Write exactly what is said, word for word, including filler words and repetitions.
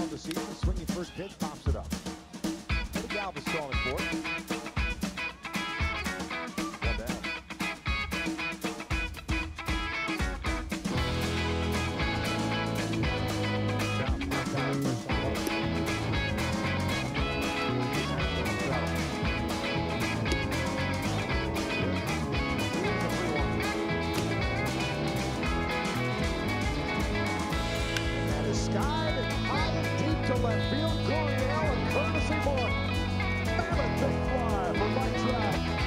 of the season. Swinging first pitch, pops it up. Eddie Galvis calling for it. One down. Down, down, down, first down. Skied and high and deep to left field. Gurriel and Curtis Moore. Another big fly for right track.